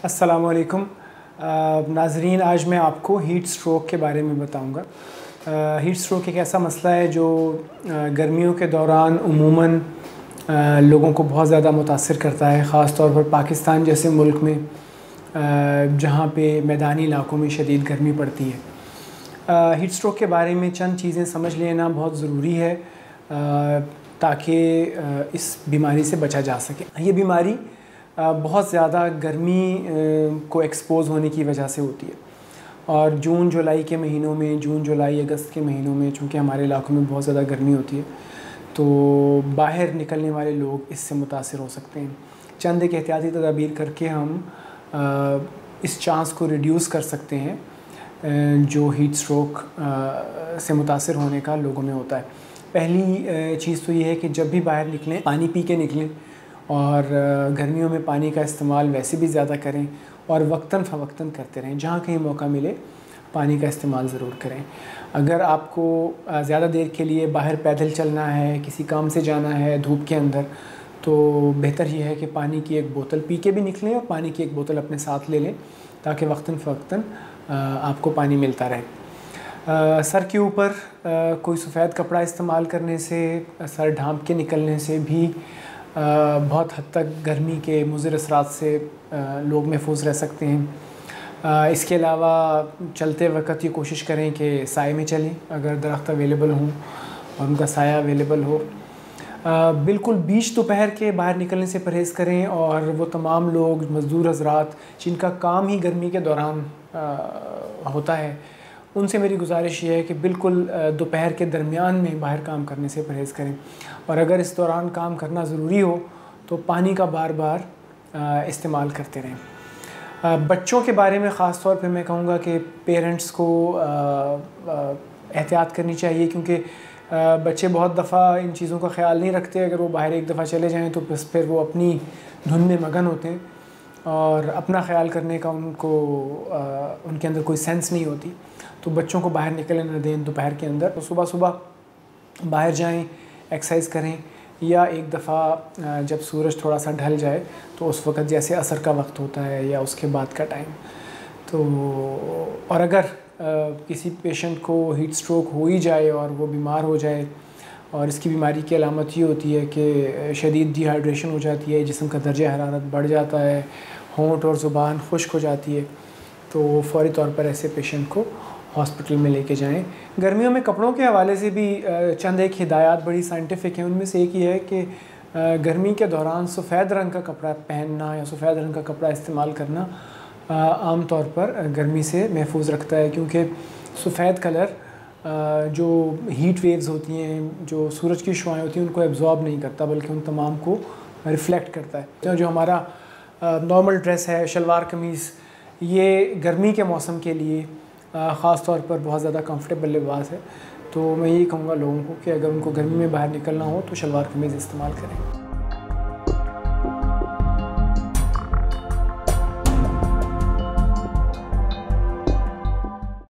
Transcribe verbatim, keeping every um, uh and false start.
अस्सलामुअलैकुम नाज़रीन, आज मैं आपको हीट स्ट्रोक के बारे में बताऊंगा। हीट स्ट्रोक एक ऐसा मसला है जो गर्मियों के दौरान उमूमन आ, लोगों को बहुत ज़्यादा मुतासिर करता है, ख़ास तौर पर पाकिस्तान जैसे मुल्क में आ, जहाँ पे मैदानी इलाकों में शदीद गर्मी पड़ती है। हीट स्ट्रोक के बारे में चंद चीज़ें समझ लेना बहुत ज़रूरी है ताकि इस बीमारी से बचा जा सके। ये बीमारी बहुत ज़्यादा गर्मी को एक्सपोज़ होने की वजह से होती है और जून जुलाई के महीनों में जून जुलाई अगस्त के महीनों में चूँकि हमारे इलाकों में बहुत ज़्यादा गर्मी होती है तो बाहर निकलने वाले लोग इससे मुतासिर हो सकते हैं। चंद एक एहतियाती तदाबीर करके हम इस चांस को रिड्यूस कर सकते हैं जो हीट स्ट्रोक से मुतासिर होने का लोगों में होता है। पहली चीज़ तो ये है कि जब भी बाहर निकलें पानी पी के निकलें और गर्मियों में पानी का इस्तेमाल वैसे भी ज़्यादा करें और वक्तन फ़वक्तन करते रहें। जहाँ कहीं मौका मिले पानी का इस्तेमाल ज़रूर करें। अगर आपको ज़्यादा देर के लिए बाहर पैदल चलना है, किसी काम से जाना है धूप के अंदर, तो बेहतर ये है कि पानी की एक बोतल पी के भी निकलें और पानी की एक बोतल अपने साथ ले लें ताकि वक्तन फ़वक्तन आपको पानी मिलता रहे। सर के ऊपर कोई सफ़ेद कपड़ा इस्तेमाल करने से, सर ढाँप के निकलने से भी बहुत हद तक गर्मी के मुज़िर असरात से लोग महफूज रह सकते हैं। इसके अलावा चलते वक्त ये कोशिश करें कि साए में चलें अगर दरख्त अवेलेबल हों और उनका साया अवेलेबल हो। बिल्कुल बीच दोपहर के बाहर निकलने से परहेज़ करें और वो तमाम लोग मज़दूर हज़रात जिनका काम ही गर्मी के दौरान होता है उनसे मेरी गुजारिश ये है कि बिल्कुल दोपहर के दरमियान में बाहर काम करने से परहेज़ करें और अगर इस दौरान काम करना ज़रूरी हो तो पानी का बार बार इस्तेमाल करते रहें। बच्चों के बारे में ख़ास तौर पे मैं कहूँगा कि पेरेंट्स को एहतियात करनी चाहिए क्योंकि बच्चे बहुत दफ़ा इन चीज़ों का ख्याल नहीं रखते। अगर वो बाहर एक दफ़ा चले जाएँ तो बस फिर वो अपनी धुन में मगन होते हैं और अपना ख्याल करने का उनको उनके अंदर कोई सेंस नहीं होती। तो बच्चों को बाहर निकलने न दें दोपहर के अंदर। तो सुबह सुबह बाहर जाएं, एक्सरसाइज करें या एक दफ़ा जब सूरज थोड़ा सा ढल जाए तो उस वक़्त जैसे असर का वक्त होता है या उसके बाद का टाइम। तो और अगर आ, किसी पेशेंट को हीट स्ट्रोक हो ही जाए और वो बीमार हो जाए और इसकी बीमारी की अलामत ये होती है कि शदीद डिहाइड्रेशन हो जाती है, जिस्म का दर्जा हरारत बढ़ जाता है, होंठ और ज़ुबान खुश्क हो जाती है, तो फ़ौरी तौर पर ऐसे पेशेंट को हॉस्पिटल में लेके जाएं। गर्मियों में कपड़ों के हवाले से भी चंद एक हिदायत बड़ी साइंटिफिक हैं। उनमें से एक ये है कि गर्मी के दौरान सफ़ेद रंग का कपड़ा पहनना या सफ़ेद रंग का कपड़ा इस्तेमाल करना आम तौर पर गर्मी से महफूज रखता है क्योंकि सफ़ेद कलर जो हीट वेव्स होती हैं, जो सूरज की शुआएँ होती हैं, उनको एब्जॉर्ब नहीं करता बल्कि उन तमाम को रिफ़्लेक्ट करता है। तो जो हमारा नॉर्मल ड्रेस है, शलवार कमीज़, ये गर्मी के मौसम के लिए ख़ास तौर पर बहुत ज़्यादा कंफर्टेबल लिबास है। तो मैं यही कहूँगा लोगों को कि अगर उनको गर्मी में बाहर निकलना हो तो शलवार कमीज़ इस्तेमाल करें।